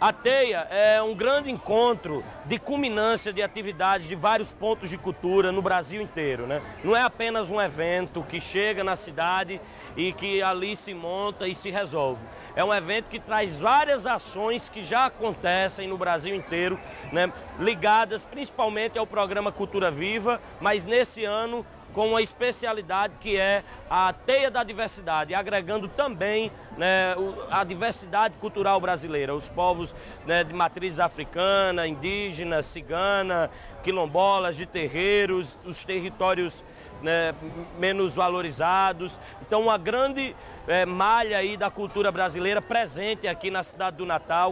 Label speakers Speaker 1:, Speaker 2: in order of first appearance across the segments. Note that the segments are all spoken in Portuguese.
Speaker 1: A Teia é um grande encontro de culminância de atividades de vários pontos de cultura no Brasil inteiro, né? Não é apenas um evento que chega na cidade e que ali se monta e se resolve. É um evento que traz várias ações que já acontecem no Brasil inteiro, né? Ligadas principalmente ao programa Cultura Viva, mas nesse ano com uma especialidade que é a Teia da Diversidade, agregando também, né, a diversidade cultural brasileira, os povos, né, de matriz africana, indígena, cigana, quilombolas, de terreiros, os territórios, né, menos valorizados. Então uma grande malha aí da cultura brasileira presente aqui na cidade do Natal.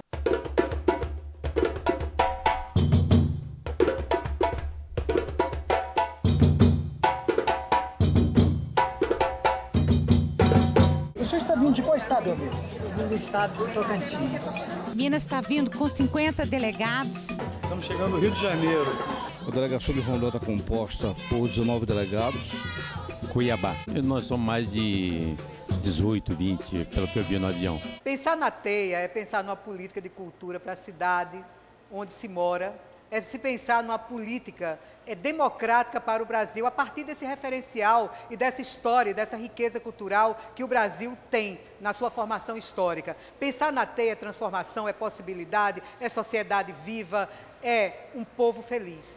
Speaker 2: De qual estado, amigo? Do estado do Tocantins.
Speaker 3: Minas está vindo com 50 delegados.
Speaker 4: Estamos chegando no Rio de Janeiro.
Speaker 5: A delegação de Rondônia está composta por 19 delegados.
Speaker 6: Cuiabá. Nós somos mais de 18, 20, pelo que eu vi no avião.
Speaker 7: Pensar na Teia é pensar numa política de cultura para a cidade onde se mora. É se pensar numa política democrática para o Brasil, a partir desse referencial e dessa história, dessa riqueza cultural que o Brasil tem na sua formação histórica. Pensar na Teia é transformação, é possibilidade, é sociedade viva, é um povo feliz.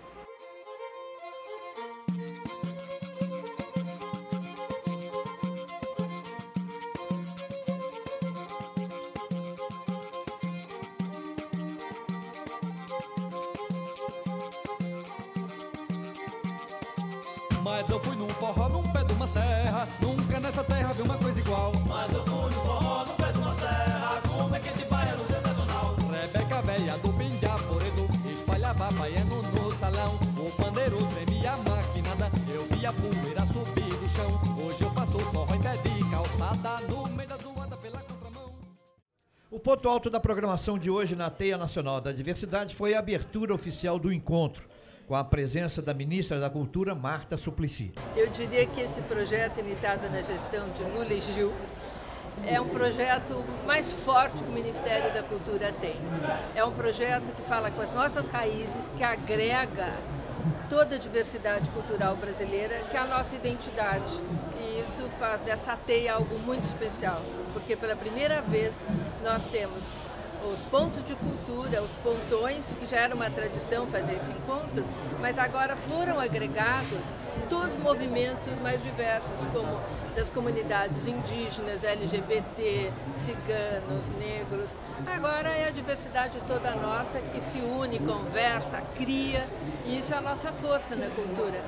Speaker 8: Mas eu fui num forró num pé de uma serra, nunca nessa terra vi uma coisa igual. Mas eu fui num forró num pé de uma serra, como é que de baiano sensacional. Rebeca véia do Pindaporedo espalhava baiano no salão. O pandeiro tremia a maquinada, eu via a poeira subir do chão. Hoje eu faço forró em pé de calçada, no meio da zoada pela contramão.
Speaker 2: O ponto alto da programação de hoje na Teia Nacional da Diversidade foi a abertura oficial do encontro, com a presença da ministra da Cultura, Marta Suplicy.
Speaker 9: Eu diria que esse projeto, iniciado na gestão de Lula e Gil, é um projeto mais forte que o Ministério da Cultura tem. É um projeto que fala com as nossas raízes, que agrega toda a diversidade cultural brasileira, que é a nossa identidade. E isso faz dessa Teia algo muito especial, porque pela primeira vez nós temos os pontos de cultura, os pontões, que já era uma tradição fazer esse encontro, mas agora foram agregados todos os movimentos mais diversos, como das comunidades indígenas, LGBT, ciganos, negros. Agora é a diversidade toda nossa que se une, conversa, cria, e isso é a nossa força na cultura.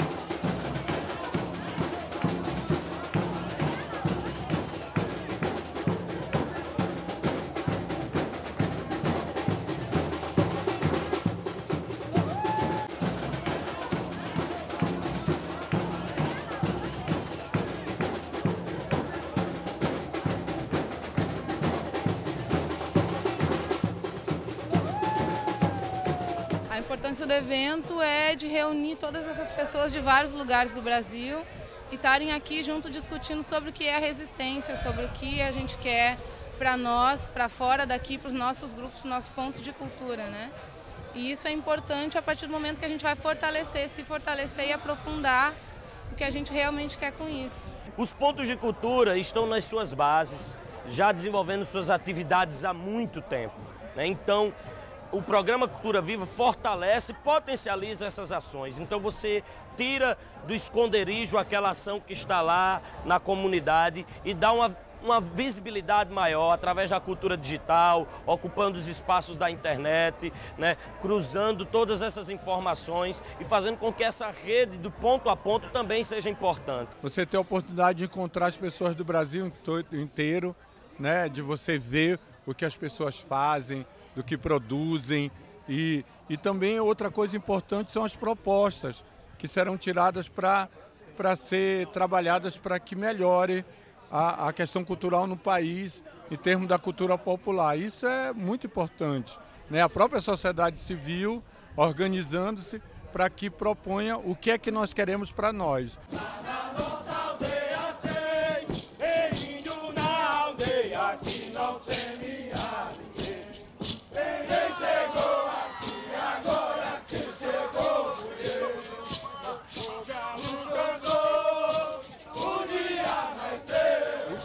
Speaker 10: A importância do evento é de reunir todas essas pessoas de vários lugares do Brasil e estarem aqui junto discutindo sobre o que é a resistência, sobre o que a gente quer para nós, para fora daqui, para os nossos grupos, para os nossos pontos de cultura, né? E isso é importante a partir do momento que a gente vai se fortalecer e aprofundar o que a gente realmente quer com isso.
Speaker 1: Os pontos de cultura estão nas suas bases, já desenvolvendo suas atividades há muito tempo, né? Então, o programa Cultura Viva fortalece e potencializa essas ações. Então você tira do esconderijo aquela ação que está lá na comunidade e dá uma visibilidade maior através da cultura digital, ocupando os espaços da internet, né, cruzando todas essas informações e fazendo com que essa rede do ponto a ponto também seja importante.
Speaker 4: Você tem a oportunidade de encontrar as pessoas do Brasil inteiro, né, de você ver o que as pessoas fazem, do que produzem e também outra coisa importante são as propostas que serão tiradas para ser trabalhadas para que melhore a questão cultural no país em termos da cultura popular. Isso é muito importante, né? A própria sociedade civil organizando-se para que proponha o que é que nós queremos para nós.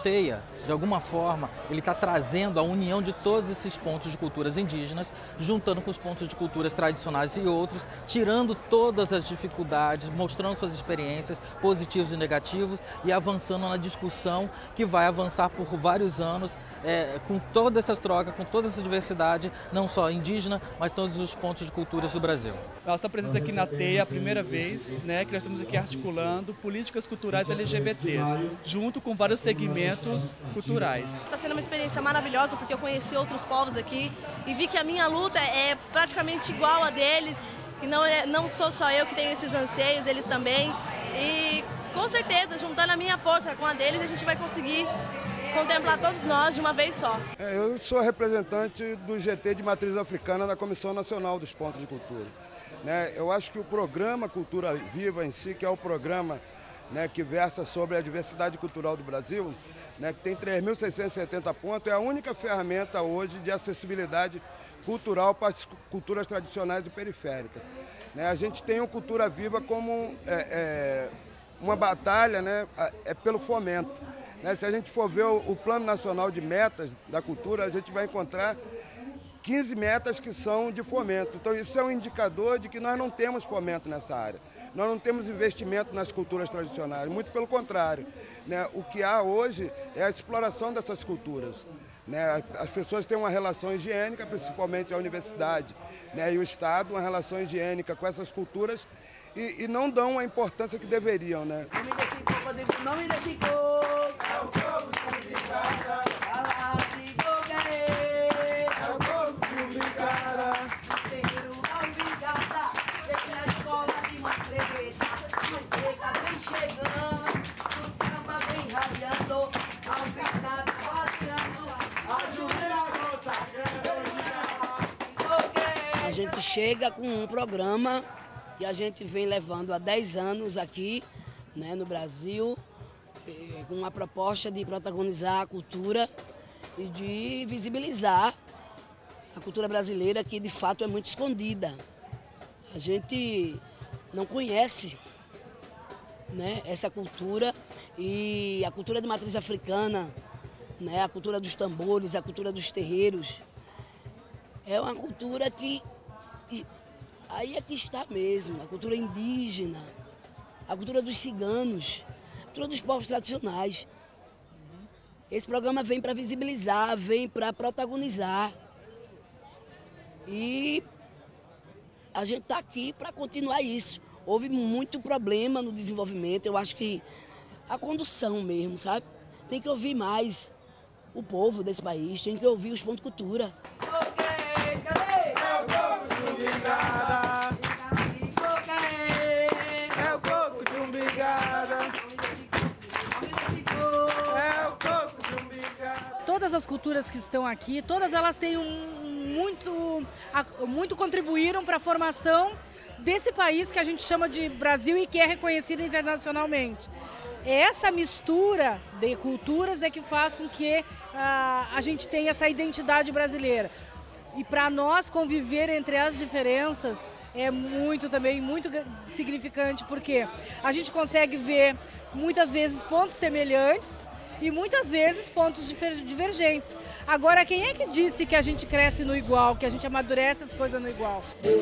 Speaker 11: CEIA, de alguma forma, ele está trazendo a união de todos esses pontos de culturas indígenas, juntando com os pontos de culturas tradicionais e outros, tirando todas as dificuldades, mostrando suas experiências positivos e negativos e avançando na discussão que vai avançar por vários anos, com toda essa troca, com toda essa diversidade, não só indígena, mas todos os pontos de culturas do Brasil.
Speaker 12: Nossa presença aqui na TEIA é a primeira vez, né, que nós estamos aqui articulando políticas culturais LGBTs, junto com vários segmentos culturais.
Speaker 13: Está sendo uma experiência maravilhosa porque eu conheci outros povos aqui e vi que a minha luta é praticamente igual a deles, que não sou só eu que tenho esses anseios, eles também. E com certeza, juntando a minha força com a deles, a gente vai conseguir contemplar todos nós de uma vez só.
Speaker 14: Eu sou representante do GT de Matriz Africana na Comissão Nacional dos Pontos de Cultura. Eu acho que o programa Cultura Viva em si, que é o programa que versa sobre a diversidade cultural do Brasil, que tem 3.670 pontos, é a única ferramenta hoje de acessibilidade cultural para as culturas tradicionais e periféricas. A gente tem o Cultura Viva como uma batalha pelo fomento. Se a gente for ver o Plano Nacional de Metas da Cultura, a gente vai encontrar 15 metas que são de fomento. Então isso é um indicador de que nós não temos fomento nessa área. Nós não temos investimento nas culturas tradicionais, muito pelo contrário. O que há hoje é a exploração dessas culturas. As pessoas têm uma relação higiênica, principalmente a universidade e o Estado, uma relação higiênica com essas culturas e não dão a importância que deveriam.
Speaker 15: A gente chega com um programa que a gente vem levando há 10 anos aqui, no Brasil, com uma proposta de protagonizar a cultura e de visibilizar a cultura brasileira, que de fato é muito escondida. A gente não conhece essa cultura, e a cultura de matriz africana, a cultura dos tambores, a cultura dos terreiros, é uma cultura que aí é que está mesmo, a cultura indígena, a cultura dos ciganos, a cultura dos povos tradicionais. Esse programa vem para visibilizar, vem para protagonizar. E a gente está aqui para continuar isso. Houve muito problema no desenvolvimento, eu acho que a condução mesmo, sabe? Tem que ouvir mais o povo desse país, tem que ouvir os pontos de cultura.
Speaker 16: Todas as culturas que estão aqui, todas elas têm muito contribuíram para a formação desse país que a gente chama de Brasil e que é reconhecido internacionalmente. Essa mistura de culturas é que faz com que a gente tenha essa identidade brasileira. E para nós conviver entre as diferenças é muito significante, porque a gente consegue ver muitas vezes pontos semelhantes e muitas vezes pontos divergentes. Agora, quem é que disse que a gente cresce no igual, que a gente amadurece as coisas no igual?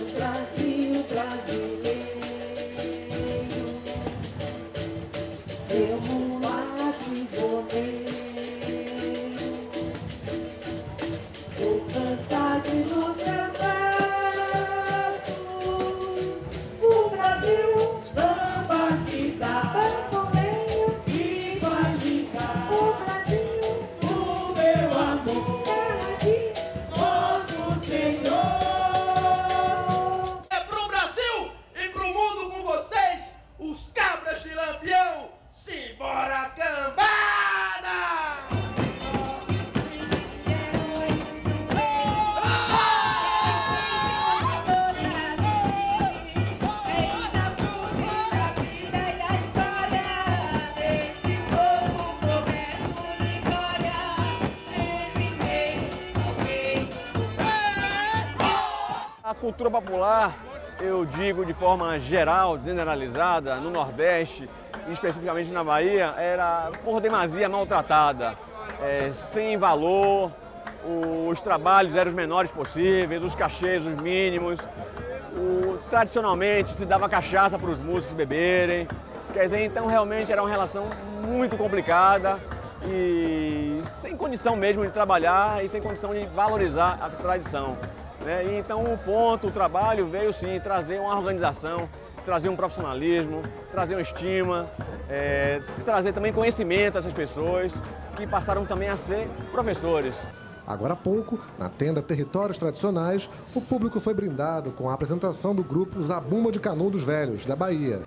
Speaker 17: A cultura popular, eu digo de forma geral, generalizada, no Nordeste,
Speaker 18: especificamente na Bahia, era por demasia maltratada, sem valor, os trabalhos eram os menores possíveis, os cachês os mínimos. Tradicionalmente se dava cachaça para os músicos beberem, quer dizer, então realmente era uma relação muito complicada e sem condição mesmo de trabalhar e sem condição de valorizar a tradição, né? E então o trabalho veio sim trazer uma organização, trazer um profissionalismo, trazer uma estima, trazer também conhecimento a essas pessoas que passaram também a ser professores.
Speaker 19: Agora há pouco, na tenda Territórios Tradicionais, o público foi brindado com a apresentação do grupo Zabumba de Canudos Velhos, da Bahia.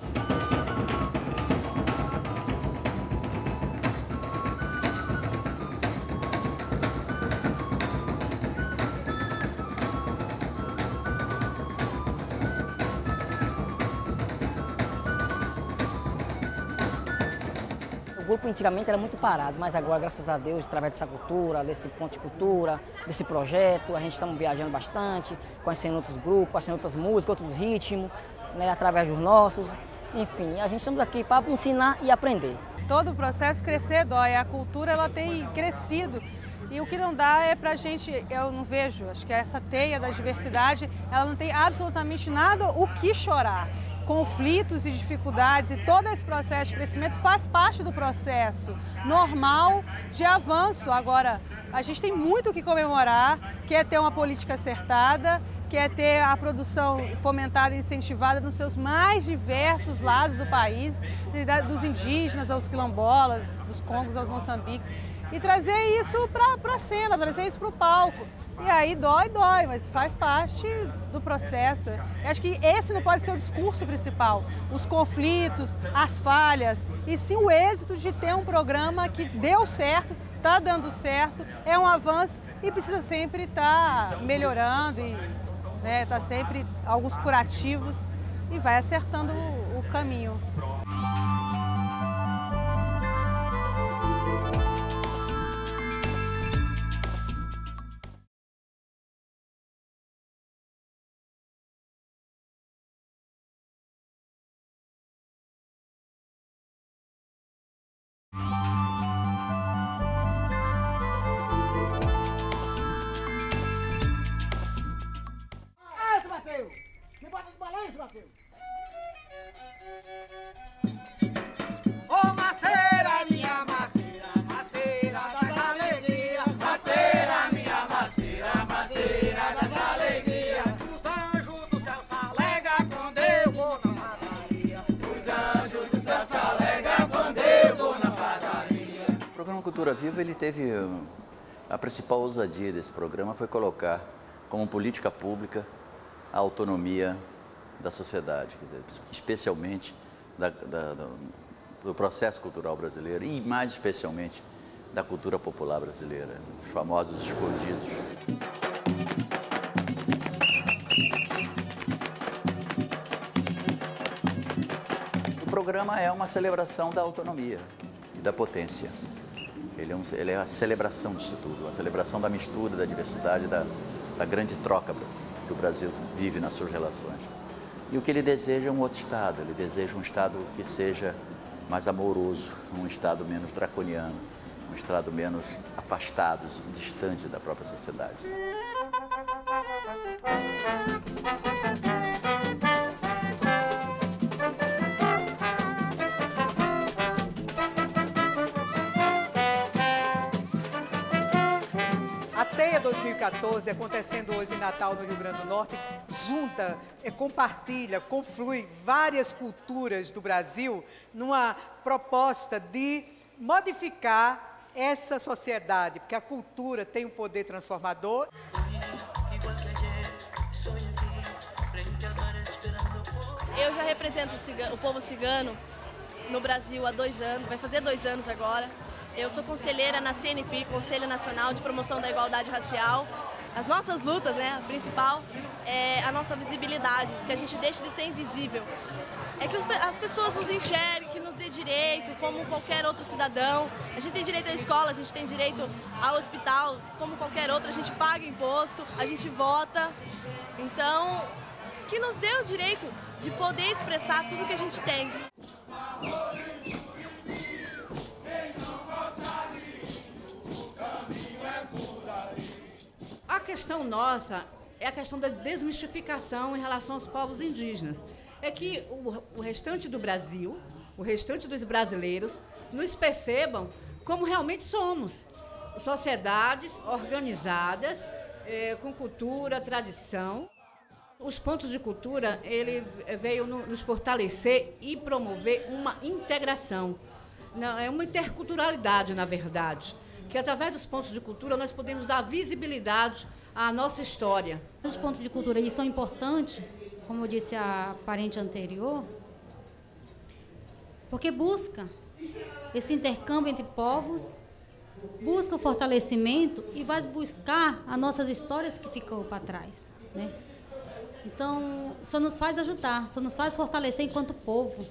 Speaker 20: O grupo antigamente era muito parado, mas agora, graças a Deus, através dessa cultura, desse ponto de cultura, desse projeto, a gente está viajando bastante, conhecendo outros grupos, conhecendo outras músicas, outros ritmos, né, através dos nossos. Enfim, a gente estamos aqui para ensinar e aprender.
Speaker 16: Todo o processo crescer dói, a cultura ela tem crescido. E o que não dá é pra gente, eu não vejo, acho que essa teia da diversidade, ela não tem absolutamente nada o que chorar. Conflitos e dificuldades e todo esse processo de crescimento faz parte do processo normal de avanço. Agora, a gente tem muito o que comemorar, que é ter uma política acertada, que é ter a produção fomentada e incentivada nos seus mais diversos lados do país, dos indígenas aos quilombolas, dos congos aos moçambiques, e trazer isso para a cena, trazer isso para o palco. E aí dói, mas faz parte do processo. Eu acho que esse não pode ser o discurso principal, os conflitos, as falhas, e sim o êxito de ter um programa que deu certo, está dando certo, é um avanço e precisa sempre estar melhorando e tá sempre alguns curativos e vai acertando o caminho.
Speaker 21: Me bota no balanço, Matheus!
Speaker 8: Ô maceira, minha maceira, maceira das alegrias, maceira, minha maceira, maceira das alegrias. Os anjos do céu se alegram quando eu vou na padaria. Os anjos do céu se alegram quando eu vou na padaria.
Speaker 22: O programa Cultura Viva, ele teve a principal ousadia desse programa foi colocar como política pública a autonomia da sociedade, quer dizer, especialmente do processo cultural brasileiro e mais especialmente da cultura popular brasileira, os famosos escondidos. O programa é uma celebração da autonomia e da potência. Ele é a celebração disso tudo, a celebração da mistura, da diversidade, da grande troca que o Brasil vive nas suas relações. E o que ele deseja é um outro Estado, ele deseja um Estado que seja mais amoroso, um Estado menos draconiano, um Estado menos afastado, distante da própria sociedade.
Speaker 7: A Teia 2014, acontecendo hoje em Natal, no Rio Grande do Norte, junta, compartilha, conflui várias culturas do Brasil numa proposta de modificar essa sociedade, porque a cultura tem um poder transformador.
Speaker 13: Eu já represento o povo cigano no Brasil há 2 anos, vai fazer 2 anos agora. Eu sou conselheira na CNP, Conselho Nacional de Promoção da Igualdade Racial. As nossas lutas, né, a principal é a nossa visibilidade, que a gente deixe de ser invisível. É que as pessoas nos enxerguem, que nos dê direito, como qualquer outro cidadão. A gente tem direito à escola, a gente tem direito ao hospital, como qualquer outro. A gente paga imposto, a gente vota. Então, que nos dê o direito de poder expressar tudo que a gente tem.
Speaker 3: questão nossa é a questão da desmistificação em relação aos povos indígenas. É que o restante do Brasil, o restante dos brasileiros, nos percebam como realmente somos. Sociedades organizadas, com cultura, tradição. Os pontos de cultura, ele veio nos fortalecer e promover uma integração. É uma interculturalidade, na verdade, que através dos pontos de cultura nós podemos dar visibilidade à nossa história.
Speaker 5: Os pontos de cultura aí são importantes, como eu disse a parente anterior, porque busca esse intercâmbio entre povos, busca o fortalecimento e vai buscar as nossas histórias que ficou para trás, né? Então, só nos faz ajudar, só nos faz fortalecer enquanto povo.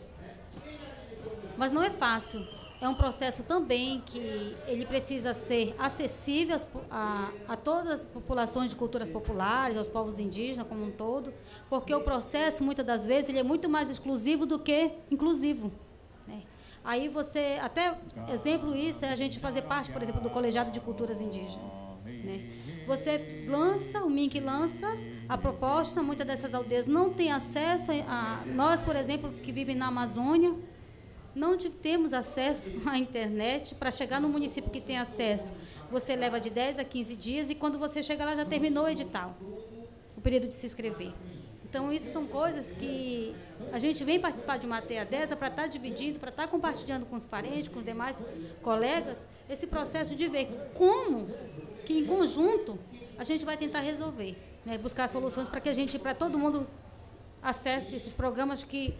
Speaker 5: Mas não é fácil. É um processo também que ele precisa ser acessível a todas as populações de culturas populares, aos povos indígenas como um todo, porque o processo, muitas das vezes, ele é muito mais exclusivo do que inclusivo, né? Aí você, até exemplo isso, é a gente fazer parte, por exemplo, do Colegiado de Culturas Indígenas, né? Você lança, o MINC lança a proposta, muitas dessas aldeias não têm acesso a... Nós, por exemplo, que vivem na Amazônia, não temos acesso à internet. Para chegar no município que tem acesso, você leva de 10 a 15 dias e quando você chega lá já terminou o edital, o período de se inscrever. Então, isso são coisas que a gente vem participar de uma TEA dessa para estar dividindo, para estar compartilhando com os parentes, com os demais colegas, esse processo de ver como que, em conjunto, a gente vai tentar resolver, né? Buscar soluções para que a gente, para todo mundo, acesse esses programas que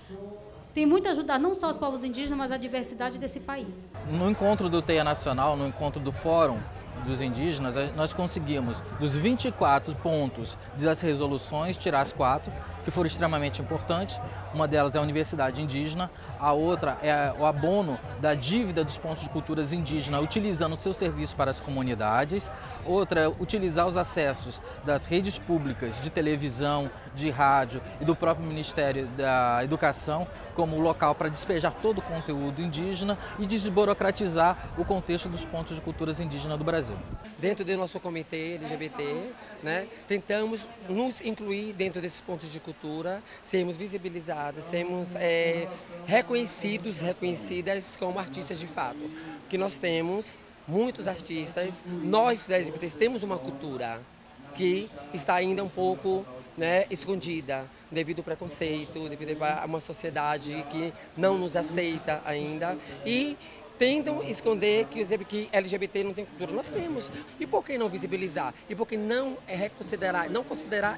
Speaker 5: tem muito a ajudar não só os povos indígenas, mas a diversidade desse país.
Speaker 11: No encontro do TEA Nacional, no encontro do Fórum dos Indígenas, nós conseguimos, dos 24 pontos das resoluções, tirar as 4, que foram extremamente importantes. Uma delas é a Universidade Indígena, a outra é o abono da dívida dos pontos de culturas indígenas, utilizando o seu serviço para as comunidades. Outra é utilizar os acessos das redes públicas de televisão, de rádio e do próprio Ministério da Educação como local para despejar todo o conteúdo indígena e desburocratizar o contexto dos pontos de culturas indígenas do Brasil.
Speaker 23: Dentro do nosso comitê LGBT, né, tentamos nos incluir dentro desses pontos de cultura, sermos visibilizados, sermos reconhecidos, reconhecidas como artistas de fato. Que nós temos muitos artistas, nós LGBTs temos uma cultura que está ainda um pouco, né, escondida, devido ao preconceito, devido a uma sociedade que não nos aceita ainda e tentam esconder que LGBT não tem cultura. Nós temos. E por que não visibilizar? E por que não considerar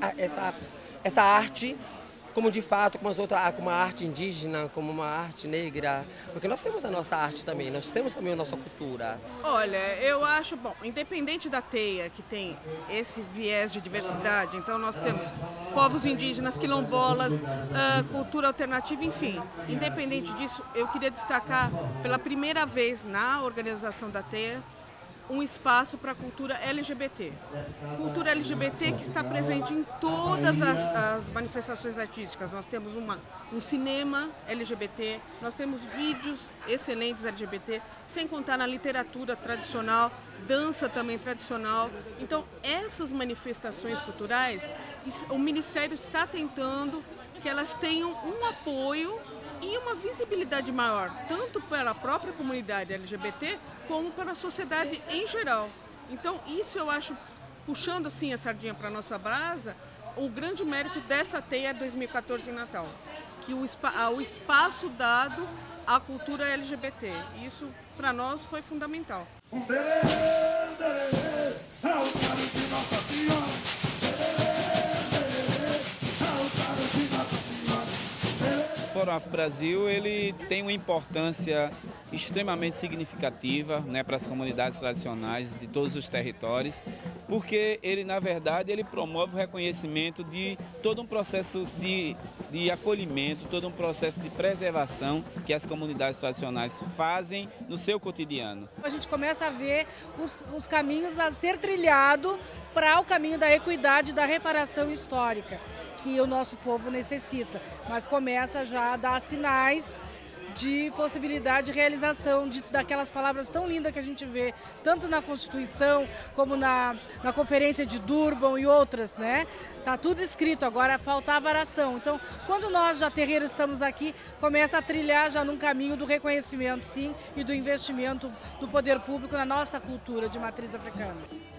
Speaker 23: essa arte como de fato, como uma arte indígena, como uma arte negra? Porque nós temos a nossa arte também, nós temos também a nossa cultura.
Speaker 24: Olha, eu acho, bom, independente da TEA, que tem esse viés de diversidade, então nós temos povos indígenas, quilombolas, cultura alternativa, enfim. Independente disso, eu queria destacar pela primeira vez na organização da TEA, um espaço para a cultura LGBT. Cultura LGBT que está presente em todas as manifestações artísticas. Nós temos um cinema LGBT, nós temos vídeos excelentes LGBT, sem contar na literatura tradicional, dança também tradicional. Então, essas manifestações culturais, o Ministério está tentando que elas tenham um apoio e uma visibilidade maior, tanto pela própria comunidade LGBT, como pela sociedade em geral. Então, isso eu acho, puxando assim a sardinha para a nossa brasa, o grande mérito dessa TEA 2014 em Natal, que o espaço dado à cultura LGBT. Isso, para nós, foi fundamental.
Speaker 25: O Fórum Afro Brasil ele tem uma importância extremamente significativa, né, para as comunidades tradicionais de todos os territórios, porque ele, na verdade, ele promove o reconhecimento de todo um processo de acolhimento, todo um processo de preservação que as comunidades tradicionais fazem no seu cotidiano.
Speaker 16: A gente começa a ver os caminhos a ser trilhado para o caminho da equidade, da reparação histórica, que o nosso povo necessita, mas começa já a dar sinais de possibilidade de realização daquelas palavras tão lindas que a gente vê, tanto na Constituição como na Conferência de Durban e outras, né? Tá tudo escrito, agora falta a varação. Então, quando nós, já terreiros, estamos aqui, começa a trilhar já num caminho do reconhecimento, sim, e do investimento do poder público na nossa cultura de matriz africana.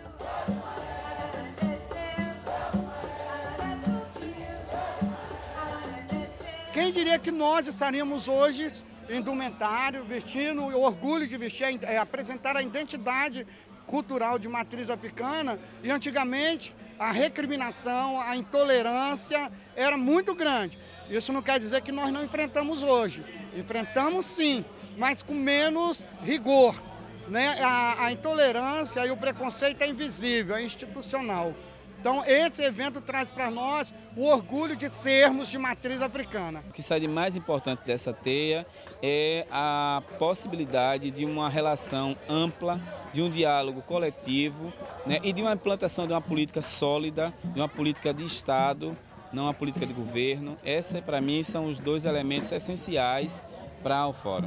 Speaker 21: Quem diria que nós estaríamos hoje indumentário, vestindo, o orgulho de vestir, apresentar a identidade cultural de matriz africana, e antigamente a recriminação, a intolerância era muito grande. Isso não quer dizer que nós não enfrentamos hoje. Enfrentamos sim, mas com menos rigor, né? A intolerância e o preconceito é invisível, é institucional. Então, esse evento traz para nós o orgulho de sermos de matriz africana.
Speaker 25: O que sai de mais importante dessa teia é a possibilidade de uma relação ampla, de um diálogo coletivo, né, e de uma implantação de uma política sólida, de uma política de Estado, não uma política de governo. Essa, para mim, são os dois elementos essenciais para o Fórum.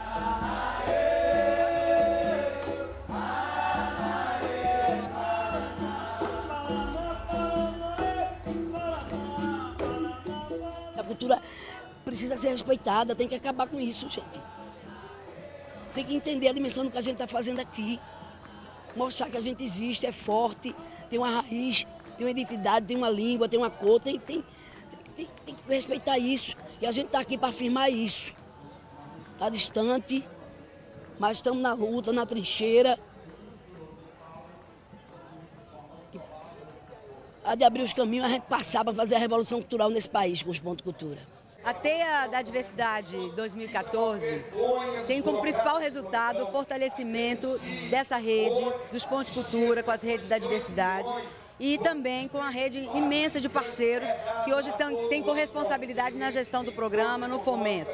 Speaker 15: A cultura precisa ser respeitada, tem que acabar com isso, gente. Tem que entender a dimensão do que a gente está fazendo aqui. Mostrar que a gente existe, é forte, tem uma raiz, tem uma identidade, tem uma língua, tem uma cor, tem que respeitar isso. E a gente está aqui para afirmar isso. Está distante, mas estamos na luta, na trincheira. Há de abrir os caminhos, a gente passar para fazer a revolução cultural nesse país com os pontos de cultura.
Speaker 1: A Teia da Diversidade 2014 tem como principal resultado o fortalecimento dessa rede dos pontos de cultura com as redes da diversidade e também com a rede imensa de parceiros que hoje tem corresponsabilidade na gestão do programa, no fomento.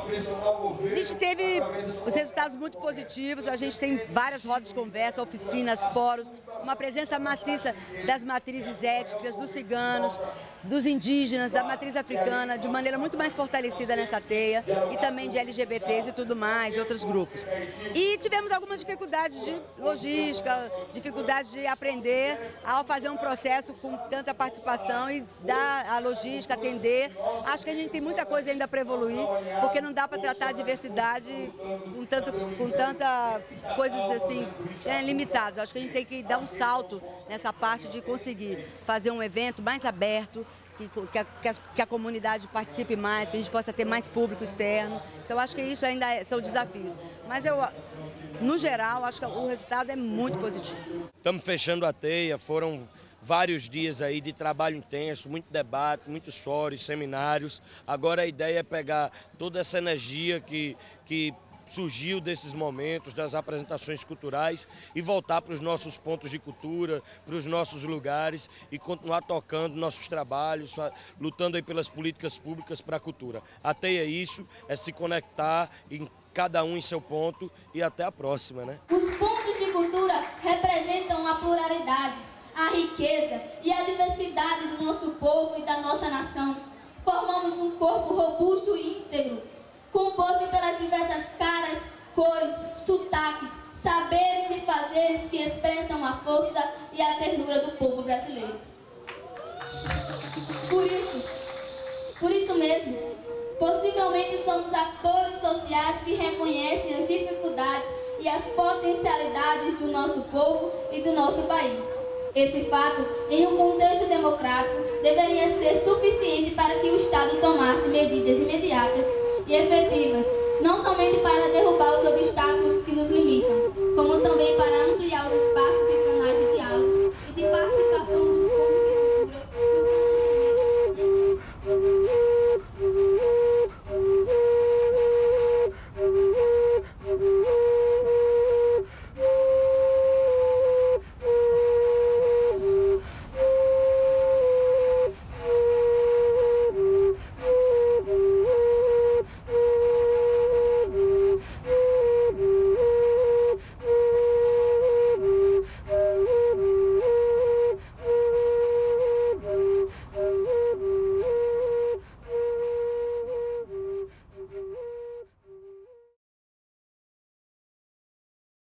Speaker 1: A gente teve os resultados muito positivos, a gente tem várias rodas de conversa, oficinas, fóruns, uma presença maciça das matrizes étnicas, dos ciganos, dos indígenas, da matriz africana, de maneira muito mais fortalecida nessa teia, e também de LGBTs e tudo mais, de outros grupos. E tivemos algumas dificuldades de logística, dificuldades de aprender ao fazer um processo com tanta participação e dar a logística, atender. Acho que a gente tem muita coisa ainda para evoluir, porque não dá para tratar a diversidade com tanta coisas assim limitadas. Acho que a gente tem que dar um salto nessa parte de conseguir fazer um evento mais aberto, que a comunidade participe mais, que a gente possa ter mais público externo. Então, acho que isso ainda são desafios. Mas eu, no geral, acho que o resultado é muito positivo.
Speaker 2: Estamos fechando a teia, foram vários dias aí de trabalho intenso, muito debate, muitos fóruns, seminários. Agora a ideia é pegar toda essa energia que surgiu desses momentos, das apresentações culturais, e voltar para os nossos pontos de cultura, para os nossos lugares, e continuar tocando nossos trabalhos, lutando aí pelas políticas públicas para a cultura. A teia é isso, é se conectar em cada um em seu ponto, e até a próxima, né?
Speaker 6: Os pontos de cultura representam a pluralidade, a riqueza e a diversidade do nosso povo e da nossa nação. Formamos um corpo robusto e íntegro, composto pelas diversas caras, cores, sotaques, saberes e fazeres que expressam a força e a ternura do povo brasileiro. Por isso mesmo, possivelmente somos atores sociais que reconhecem as dificuldades e as potencialidades do nosso povo e do nosso país. Esse fato, em um contexto democrático, deveria ser suficiente para que o Estado tomasse medidas imediatas e efetivas, não somente para derrubar os obstáculos que nos limitam, como também para ampliar os